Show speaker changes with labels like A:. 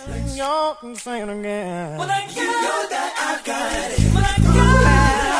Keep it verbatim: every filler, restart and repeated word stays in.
A: Y'all can sing it again.
B: Well, I know that I've got it. Well, I got it.